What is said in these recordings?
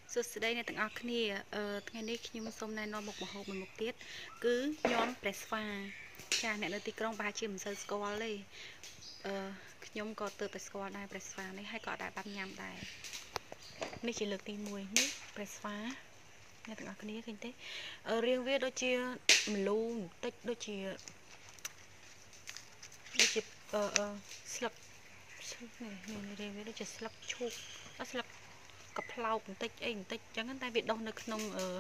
สุดท้ายในต่างอักนี่ថ្ងៃនេះខ្ញុំសូមណែនាំមុខម្ហូបមួយមុខទៀតគឺញាំប្រេស្វាចាអ្នកនៅទីក្រុងប្រហែលជាមិនសូវស្គាល់ទេខ្ញុំក៏ទើបតែស្គាល់ដែរប្រេស្វានេះហើយក៏អាចបានញ៉ាំដែរនេះជាលើកទី1នេះប្រេស្វាអ្នកទាំងអស់គ្នាឃើញទេរាងវាដូចជាម្លូបន្តិចដូចជាស្លឹកនេះរាងវាដូចជាស្លឹកឈូកស្លឹកកផ្លោកបន្តិចអីបន្តិចអញ្ចឹងតែវាដុះនៅក្នុង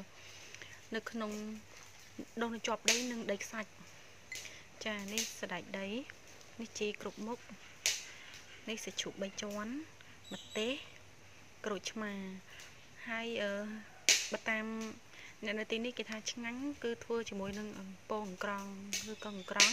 ដុះនៅជាប់ដីនិងដីខ្សាច់ចានេះសណ្តែកដីនេះជីគ្រប់មុខនេះសាច់ជ្រូក3ជាន់ម្ទេសក្រូចឆ្មាហើយបើតាមអ្នកនៅទីនេះគេថាឆ្ងាញ់គឺធ្វើជាមួយនឹងពងអង្ក្រងឬក៏អង្ក្រង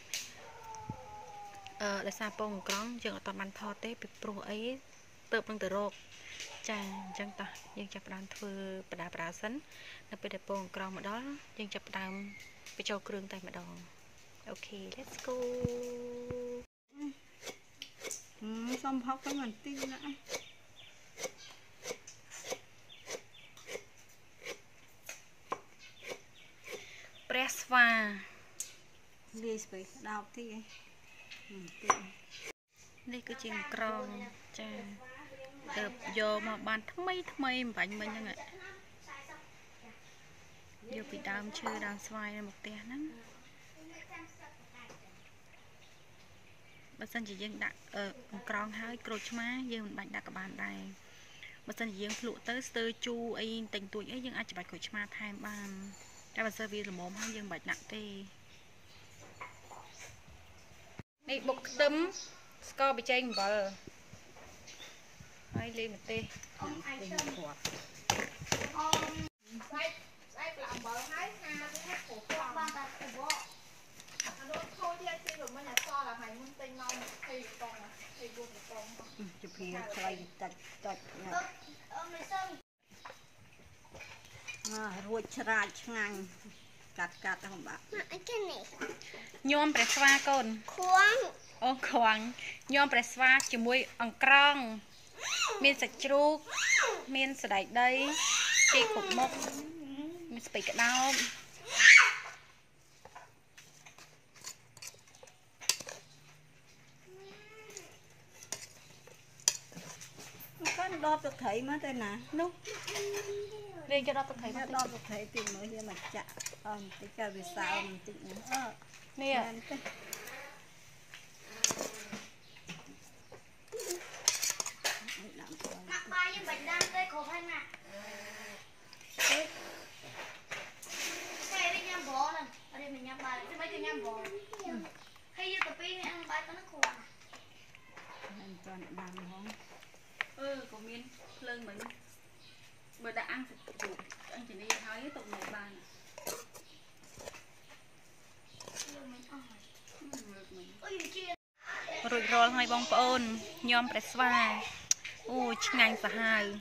ដោយសារពងអង្ក្រងយើងអត់បានថតទេពីព្រោះអីទៅនឹងទៅរកចាអញ្ចឹងតោះយើងចាប់ផ្ដើមធ្វើបដាសិននៅពេលដែលពងអង្ក្រងមកដល់យើងចាប់ផ្ដើមបញ្ចូលគ្រឿងតែម្ដងអូខេ let's go សុំហុកទៅបន្តិចណាព្រះស្វាលាយស្ពៃដោកទីនេះគឺជាអង្ក្រងចាទៅយកមកបានថ្មីបំបាញ់មិញហ្នឹងយកពីដើមឈើដើមស្វាយនៅមកផ្ទះហ្នឹងបើសិនជាយើងដាក់អង្ក្រងហើយក្រូចឆ្មាយើងមិនបាច់ដាក់ក៏បានដែរបើសិនជាយើងភ្លក់ទៅស្ទើរជូរអីតិចតួចអីយើងអាចច្របាច់ក្រូចឆ្មាថែមបានតែបើសិនវាល្មមហើយយើងមិនបាច់ដាក់ទេនេះបុកខ្ទឹមស្ករប៊ីចេងអំបិលហើយលាយម្ទេសគាត់ស្អែកប្លាអំបិលហើយហាទៅព្រោះគាត់បានតែទៅបកអានោះខូចទៀតទីមិនអត់សល់តែហើយមុនទិញមក20កង20កងជពីខ្លីតិចណាមិនសឹងរួចច្រាចឆ្ងាញ់កាត់ហ្នឹងបាទអីគេនេះញោមព្រះស្វាកូនខ្វាំងអូខ្វាំងញោមព្រះស្វាជាមួយអង្ក្រងមានសាច់ជ្រូកមានសណ្តែកដីជីគ្រប់មុខមានស្ពៃក្តោបកាន់ដបទឹកត្រីមកទៅណានោះរៀងចដបទឹកត្រីមកដបទឹកត្រីទីមើលយើងមកចាក់បន្តិចក៏វាសើបន្តិចនេះនេះបាយយើងបាច់ដាំទៅគ្រប់ហើយណានេះញ៉ាំបនអត់មានញ៉ាំបាយមិនគេញ៉ាំបនហើយយកទៅពីរនេះបាយទៅនឹងគ្រាន់មិនទាន់ដាំហ្មងក៏មានភ្លើងមិញបើដាក់អាំងសាច់ជ្រូកអញ្ចឹងនេះហើយទុកនៅបានរួចរាល់ហើយបងប្អូនញោមព្រះស្វាអូឆ្ងាញ់សាហាវ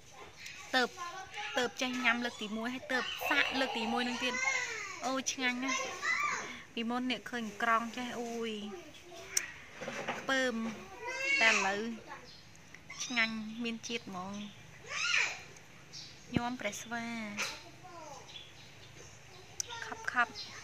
ទៅចេះញ៉ាំលើកទី1ហើយទៅសាក់លើកទី1នឹងទៀតអូឆ្ងាញ់ណាស់ពីមុននេះឃើញក្រងចេះអូយខ្ពើមតែឥឡូវឆ្ងាញ់មានជាតិហ្មងញោមព្រះស្វាខាប់